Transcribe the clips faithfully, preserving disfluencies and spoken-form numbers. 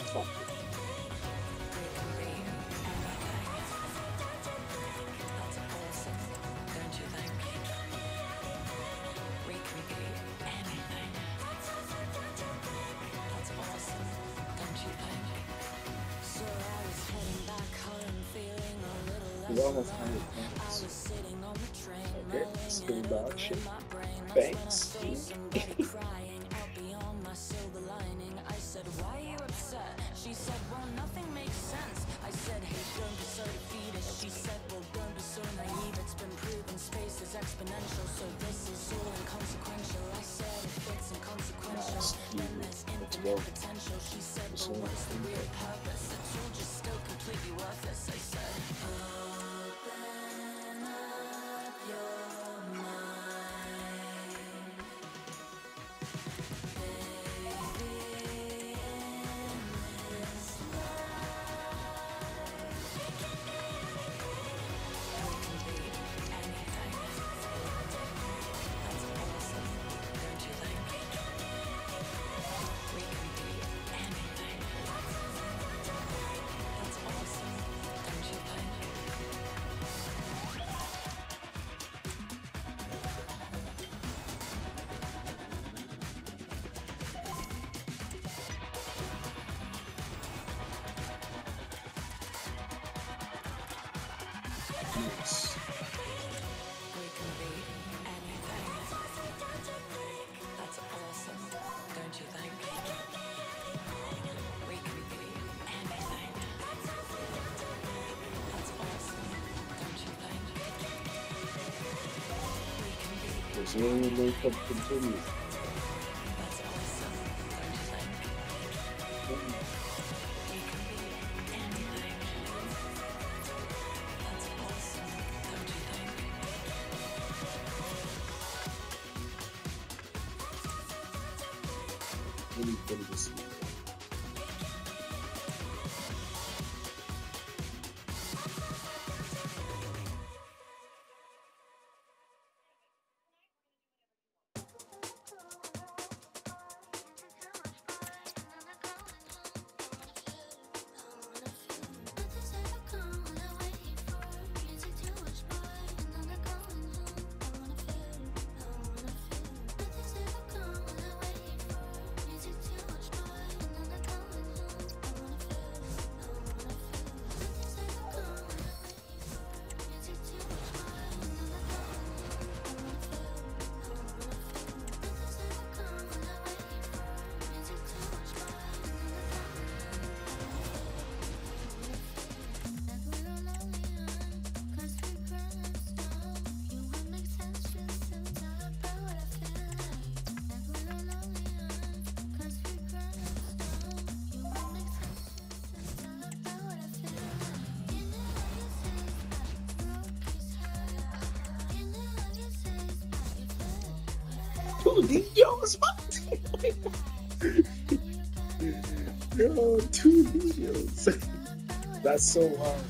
Fuck it. We almost had it. Thanks. Okay, still dodging. Thanks. Nice. Let's go. This one. Yes. There's no makeup continue. Anybody to see. Two videos? What? Yo, two videos. That's so wild.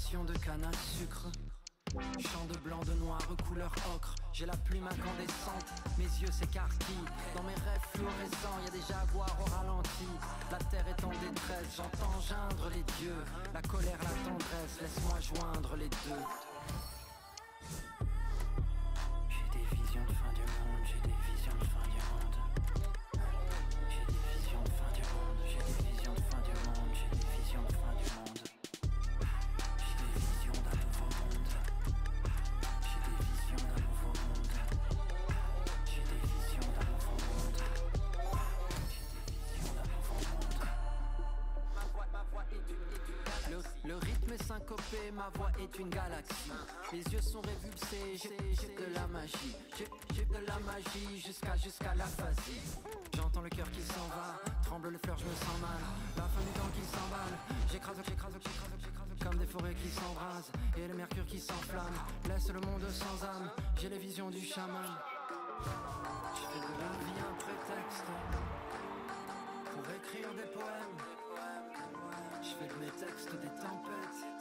plantation de canne à sucre. Champ de blanc, de noir, couleur ocre. J'ai la plume incandescente, mes yeux s'écarquillent. Dans mes rêves fluorescents, y a des jaguars au ralenti. La terre est en détresse, j'entends geindre les dieux. La colère, la tendresse, laisse-moi joindre les deux. J'ai des visions de fin du monde, j'ai des visions de fin du monde. J'ai des visions de fin du monde, j'ai des visions de fin du monde, j'ai des visions de fin du monde. J'ai des visions d'un nouveau monde. J'ai des visions d'un nouveau monde. J'ai des visions d'un nouveau monde. J'ai des visions d'un nouveau monde. Ma voix, ma voix est une, est une galaxie. Le, le rythme est syncopé, ma voix est une galaxie. Les yeux sont révulsés, j'ai j'ai de la magie. J'ai j'ai de la magie jusqu'à jusqu'à l'aphasie. J'entends le cœur qui s'en va, tremble le fleur, je me sens mal. La fin du temps qui s'emballe, j'écrase, j'écrase, j'écrase, j'écrase. Comme des forêts qui s'embrasent et le mercure qui s'enflamme. Laisse le monde sans âme, j'ai les visions du chaman. Je fais de la vie un prétexte pour écrire des poèmes. Je fais de mes textes des tempêtes.